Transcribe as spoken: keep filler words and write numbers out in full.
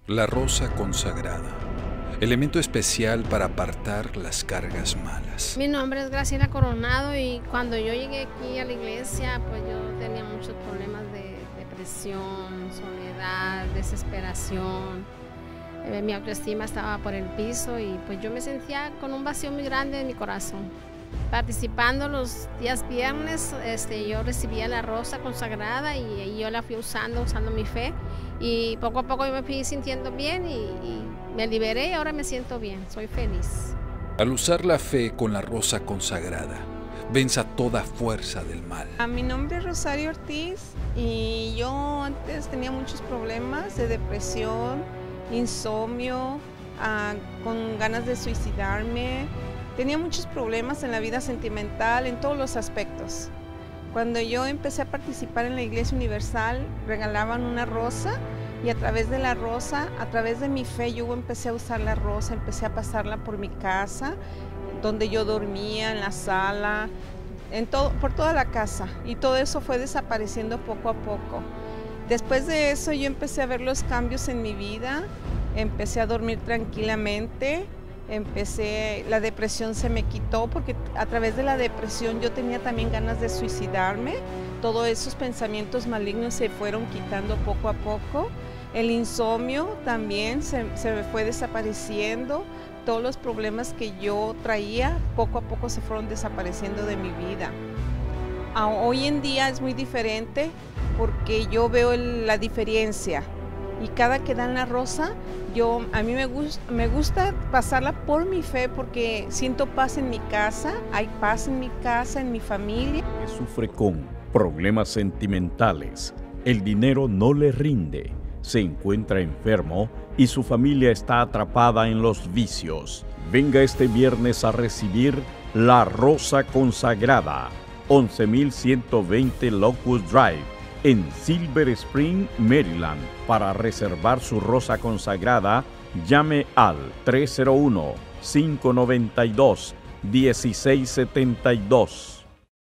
La rosa consagrada, elemento especial para apartar las cargas malas. Mi nombre es Graciela Coronado y cuando yo llegué aquí a la iglesia, pues yo tenía muchos problemas de depresión, soledad, desesperación. Eh, mi autoestima estaba por el piso y pues yo me sentía con un vacío muy grande en mi corazón. Participando los días viernes, este, yo recibía la rosa consagrada y, y yo la fui usando, usando mi fe. Y poco a poco yo me fui sintiendo bien y, y me liberé y ahora me siento bien, soy feliz. Al usar la fe con la rosa consagrada, venza toda fuerza del mal. A mi nombre es Rosario Ortiz y yo antes tenía muchos problemas de depresión, insomnio, uh, con ganas de suicidarme. Tenía muchos problemas en la vida sentimental, en todos los aspectos. Cuando yo empecé a participar en la Iglesia Universal, regalaban una rosa y a través de la rosa, a través de mi fe, yo empecé a usar la rosa, empecé a pasarla por mi casa, donde yo dormía, en la sala, en todo, por toda la casa. Y todo eso fue desapareciendo poco a poco. Después de eso yo empecé a ver los cambios en mi vida, empecé a dormir tranquilamente. Empecé, la depresión se me quitó porque a través de la depresión yo tenía también ganas de suicidarme. Todos esos pensamientos malignos se fueron quitando poco a poco. El insomnio también se, se me fue desapareciendo. Todos los problemas que yo traía poco a poco se fueron desapareciendo de mi vida. Hoy en día es muy diferente porque yo veo el, la diferencia. Y cada que dan la rosa, yo, a mí me gusta, me gusta pasarla por mi fe porque siento paz en mi casa, hay paz en mi casa, en mi familia. Que sufre con problemas sentimentales, el dinero no le rinde, se encuentra enfermo y su familia está atrapada en los vicios. Venga este viernes a recibir la rosa consagrada, once mil ciento veinte Locust Drive, en Silver Spring, Maryland. Para reservar su rosa consagrada, llame al tres cero uno, cinco nueve dos, uno seis siete dos.